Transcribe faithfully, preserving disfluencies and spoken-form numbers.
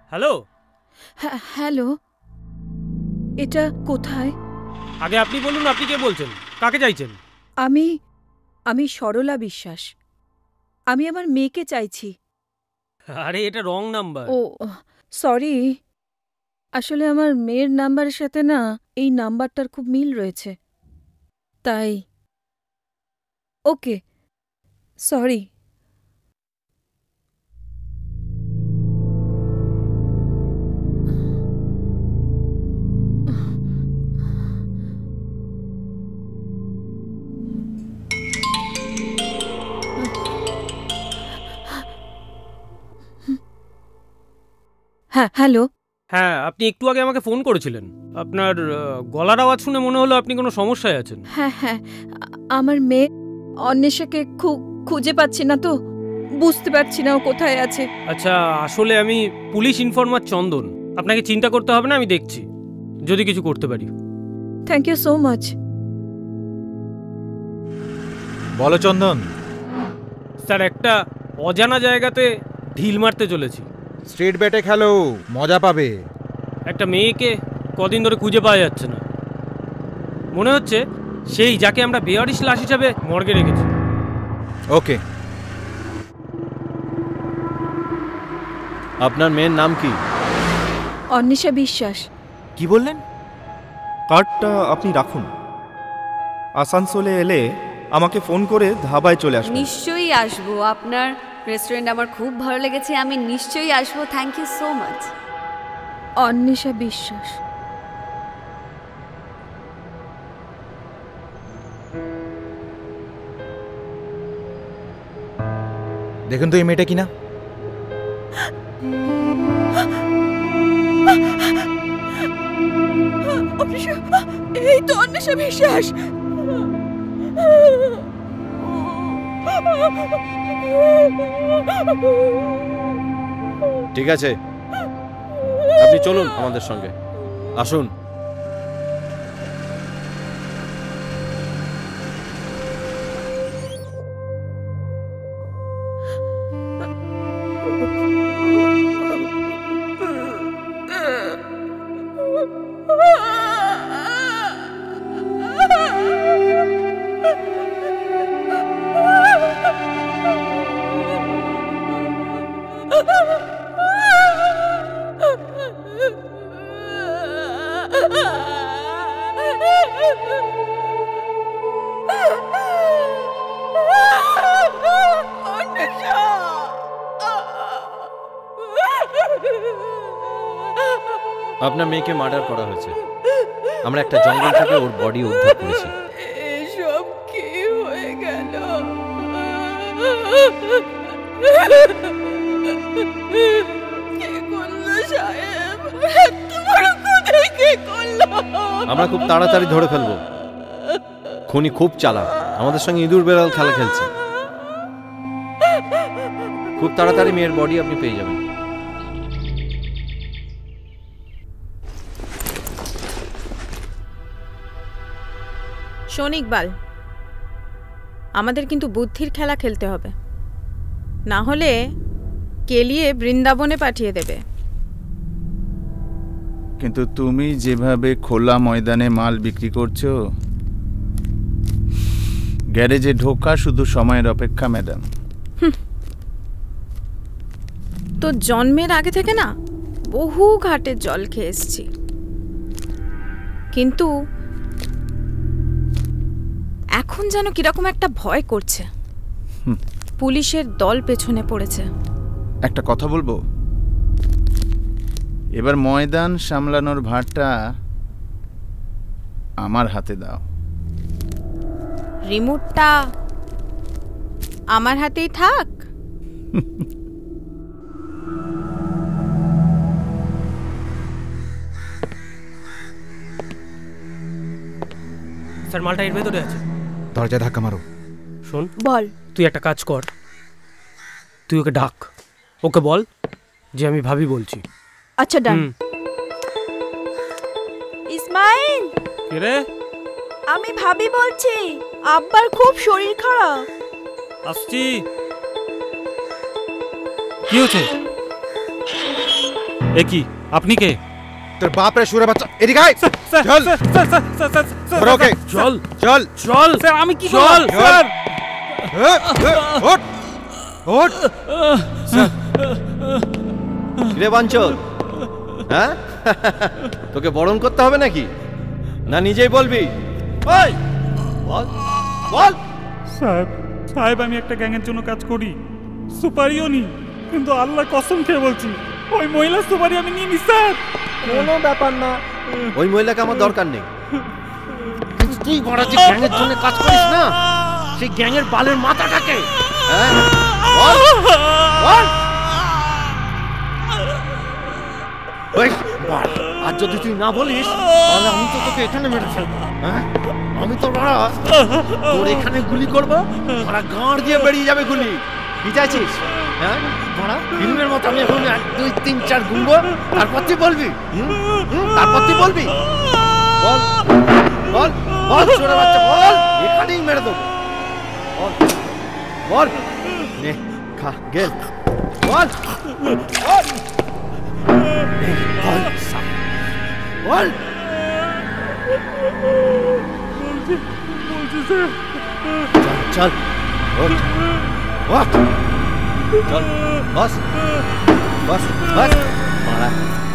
Hello. Hello, এটা কোথায়? আগে আপনি বলুন, আপনি কে বলছেন, কাকে চাইছেন? আমি আমি সরলা বিশ্বাস। আমি আমার মেয়েকে চাইছি। আরে এটা রং নাম্বার। ও সরি, আসলে আমার মেয়ের নাম্বারের সাথে না এই নাম্বারটার খুব মিল রয়েছে, তাই। Okay, sorry. হ্যাঁ, হ্যালো। হ্যাঁ, আপনি একটু আগে আমাকে ফোন করেছিলেন। আপনার গলার আওয়াজ শুনে মনে হলো আপনি কোনো সমস্যায় আছেন। হ্যাঁ হ্যাঁ, আমার মেয়ে অন্বেষাকে খুঁজে পাচ্ছি না, তো বুঝতে পারছি না ও কোথায় আছে। আচ্ছা, আসলে আমি পুলিশ ইনফরমার চন্দন। আপনাকে চিন্তা করতে হবে না, আমি দেখছি যদি কিছু করতে পারি। Thank you so much. বলো চন্দন। স্যার, একটা অজানা জায়গাতে ঢিল মারতে চলেছি। স্ট্রিট ব্যাটে খেলো, মজা পাবে। একটা মেয়েকে কদিন ধরে খুঁজে পাওয়া যাচ্ছে না। মনে হচ্ছে সেই যাকে আমরা বেয়ারিশ লাশ হিসাবে মর্গে রেখেছি। ওকে। আপনার মেয়ের নাম কি? অন্বেষা বিশ্বাস। কি বললেন? কার্ডটা আপনি রাখুন। আসানসোলে এলে আমাকে ফোন করে ধাবায় চলে আসবেন। নিশ্চয়ই আসবো। আপনার রেস্টুরেন্ট আমার খুব ভালো লেগেছে, আমি নিশ্চয়ই আসবো। Thank you so much. Anwesha Biswas. দেখুন তো এই মেয়েটা কিনা। এই তো অন্বেষা বিশ্বাস। ঠিক আছে, আপনি চলুন আমাদের সঙ্গে, আসুন। আপনার মেয়েকে মার্ডার করা হয়েছে। আমরা একটা জঙ্গল থেকে ওর বডি উদ্ধার করেছি। এসব কি হয়ে গেল? কে করলো সাহেব? এত বড় খুনি কে করলো? আমরা খুব তাড়াতাড়ি ধরে ফেলবো। খুনি খুব চালাক, আমাদের সঙ্গে ইঁদুর বেড়াল খেলা খেলছে। খুব তাড়াতাড়ি মেয়ের বডি আপনি পেয়ে যাবেন। শোন ইকবাল, আমাদের কিন্তু বুদ্ধির খেলা খেলতে হবে, না হলে কেলিয়ে বৃন্দাবনে পাঠিয়ে দেবে। কিন্তু তুমি যেভাবে খোলা ময়দানে মাল বিক্রি করছো, গ্যারেজে ঢোকা শুধু সময়ের অপেক্ষা ম্যাডাম। তো জন্মের আগে থেকে না বহু ঘাটের জল খেয়ে এসছি, কিন্তু এখন যেন কিরকম একটা ভয় করছে। পুলিশের দল পেছনে পড়েছে। একটা কথা বলবো, এবার ময়দান সামলানোর ভারটা আমার হাতে দাও। রিমোটটা আমার হাতেই থাক। স্যার, মালটা এর ভেতরে আছে। দরজা ধাক্কা মারো। শোন, বল। তুই একটা কাজ কর, তুই ওকে ডাক, ওকে বল যে আমি ভাবি বলছি। আচ্ছা, ডান। ইসমাইল, কে রে? আমি ভাবি বলছি, আব্বার খুব শরীর খারাপ। আসছি। কি হয়েছে? এ কি আপনি কে? তোর বাপ রে সুরে বাচ্চা, এদিকে আয়। চল ধর ওকে। চল চল চল স্যার, আমি কি চল স্যার? এ, এ, ওঠ ওঠ। রে বাঞ্চল, হ্যাঁ তোকে বরণ করতে হবে নাকি, না নিজেই বলবি? ওই বল বল। সাহেব সাহেব আমি একটা গ্যাংয়ের জন্য কাজ করি, সুপারিও নি, কিন্তু আল্লাহ কসম খেয়ে বলছি ওই মহিলা সুপারি আমি নিইনি স্যার। কোনো ব্যাপার না, ওই মহিলাকে আমার দরকার নেই। কিন্তু তুই বড় যে গ্যাংয়ের জন্য কাজ করিস না, সেই গ্যাংয়ের বালের মাথাটাকে হ্যাঁ বল বল। ওই বল, আর যদি তুই না বলিস তাহলে আমি তো তোকে এখানে মেরে ফেলবো। হ্যাঁ আমি তো বড় তোর এখানে গুলি করবো, ওরা গাঁড় দিয়ে বেরিয়ে যাবে গুলি। কি চাইছিস? হ্যাঁ বড় ফিল্মের মতো আমি এখন এক দুই তিন চার গুনবো, তারপর তুই বলবি। তারপর তুই বলবি বল বল বল ছোট বাচ্চা বল, এখানেই মেরে দেবো। বল বল নে খা গেল বল বল বল বল। চল চল ওঠ ওঠ চল বস বস বস মারা